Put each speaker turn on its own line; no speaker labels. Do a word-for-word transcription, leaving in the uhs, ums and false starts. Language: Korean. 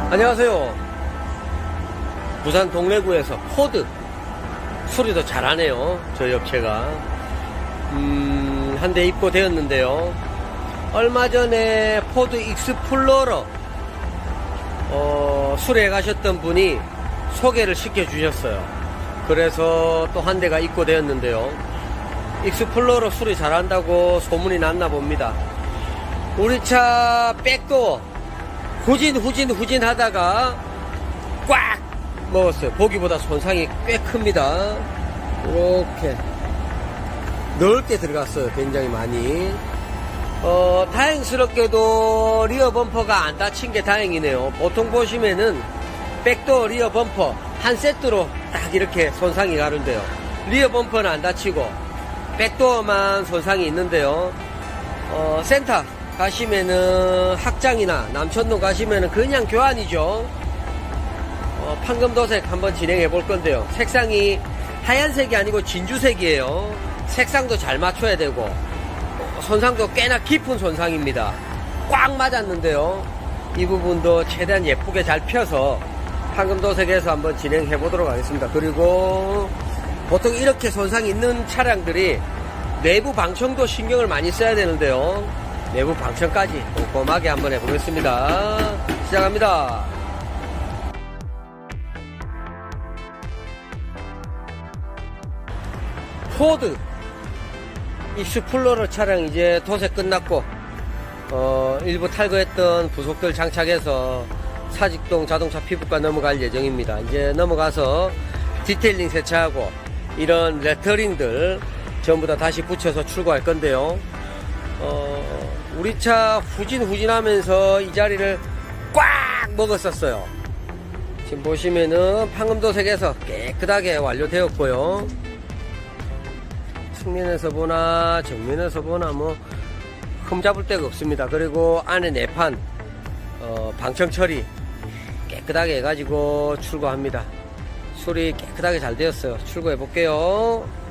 안녕하세요. 부산 동래구에서 포드 수리도 잘하네요. 저희 업체가 음, 한 대 입고되었는데요. 얼마 전에 포드 익스플로러 어, 수리해 가셨던 분이 소개를 시켜 주셨어요. 그래서 또 한 대가 입고되었는데요. 익스플로러 수리 잘한다고 소문이 났나 봅니다. 우리 차 백도어 후진 후진 후진 하다가 꽉 먹었어요. 보기보다 손상이 꽤 큽니다. 이렇게 넓게 들어갔어요. 굉장히 많이. 어, 다행스럽게도 리어 범퍼가 안 다친 게 다행이네요. 보통 보시면은 백도어 리어 범퍼 한 세트로 딱 이렇게 손상이 가는데요. 리어 범퍼는 안 다치고 백도어만 손상이 있는데요. 어, 센터 가시면은 학장이나 남천동 가시면은 그냥 교환이죠. 어, 판금도색 한번 진행해 볼 건데요. 색상이 하얀색이 아니고 진주색이에요. 색상도 잘 맞춰야 되고 어, 손상도 꽤나 깊은 손상입니다. 꽉 맞았는데요. 이 부분도 최대한 예쁘게 잘 펴서 판금도색에서 한번 진행해 보도록 하겠습니다. 그리고 보통 이렇게 손상이 있는 차량들이 내부 방청도 신경을 많이 써야 되는데요. 내부 방청까지 꼼꼼하게 한번 해보겠습니다. 시작합니다. 포드 익스플로러 차량 이제 도색 끝났고 어, 일부 탈거했던 부속들 장착해서 사직동 자동차 피부과 넘어갈 예정입니다. 이제 넘어가서 디테일링 세차하고 이런 레터링들 전부 다 다시 붙여서 출고할 건데요. 어, 우리 차 후진 후진 하면서 이 자리를 꽉 먹었었어요. 지금 보시면은 판금도색에서 깨끗하게 완료되었고요. 측면에서 보나 정면에서 보나 뭐 흠잡을 데가 없습니다. 그리고 안에 내판 어, 방청 처리 깨끗하게 해가지고 출고합니다. 수리 깨끗하게 잘 되었어요. 출고해 볼게요.